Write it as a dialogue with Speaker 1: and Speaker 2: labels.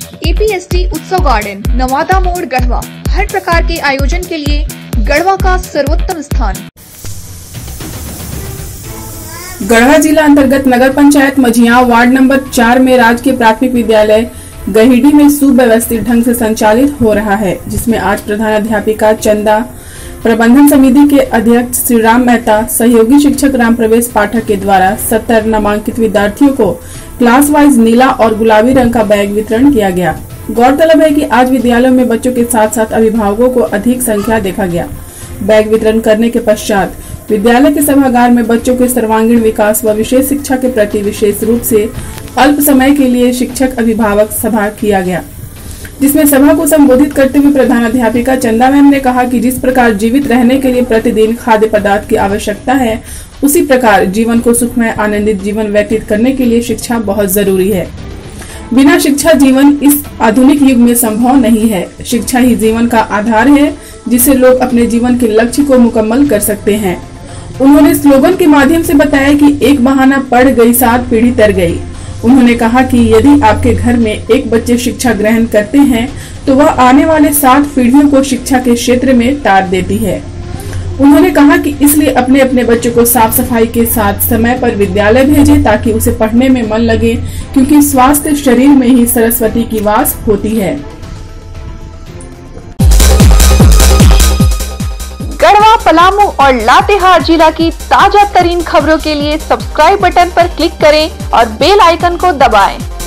Speaker 1: APST उत्सव garden, Nawada मोड़, गढ़वा। हर प्रकार के आयोजन के लिए गढ़वा का सर्वोत्तम स्थान।
Speaker 2: गढ़वा जिला अंतर्गत नगर पंचायत मझियां वार्ड नंबर 4 में राजकीय प्राथमिक विद्यालय गहिड़ी में सुव्यवस्थित ढंग से संचालित हो रहा है, जिसमें आज प्रधानाध्यापिका चंदा, प्रबंधन समिति के अध्यक्ष श्री राम मेहता, सहयोगी शिक्षक राम प्रवेश पाठक के द्वारा 70 नामांकित विद्यार्थियों को क्लास वाइज नीला और गुलाबी रंग का बैग वितरण किया गया। गौरतलब है कि आज विद्यालयों में बच्चों के साथ साथ अभिभावकों को अधिक संख्या देखा गया। बैग वितरण करने के पश्चात विद्यालय के सभागार में बच्चों के सर्वांगीण विकास व विशेष शिक्षा के प्रति विशेष रूप से अल्प समय के लिए शिक्षक अभिभावक सभा किया गया, जिसमें सभा को संबोधित करते हुए प्रधानाध्यापिका चंदा मैम ने कहा कि जिस प्रकार जीवित रहने के लिए प्रतिदिन खाद्य पदार्थ की आवश्यकता है, उसी प्रकार जीवन को सुखमय आनंदित जीवन व्यतीत करने के लिए शिक्षा बहुत जरूरी है। बिना शिक्षा जीवन इस आधुनिक युग में संभव नहीं है। शिक्षा ही जीवन का आधार है, जिससे लोग अपने जीवन के लक्ष्य को मुकम्मल कर सकते हैं। उन्होंने स्लोगन के माध्यम से बताया कि एक बहाना पड़ गई 7 पीढ़ी तर गई। उन्होंने कहा कि यदि आपके घर में एक बच्चे शिक्षा ग्रहण करते हैं तो वह आने वाले 7 पीढ़ियों को शिक्षा के क्षेत्र में तार देती है। उन्होंने कहा कि इसलिए अपने अपने बच्चों को साफ सफाई के साथ समय पर विद्यालय भेजें ताकि उसे पढ़ने में मन लगे, क्योंकि स्वास्थ्य शरीर में ही सरस्वती की वास होती है।
Speaker 1: गढ़वा, पलामू और लातेहार जिला की ताजा तरीन खबरों के लिए सब्सक्राइब बटन पर क्लिक करें और बेल आइकन को दबाएं।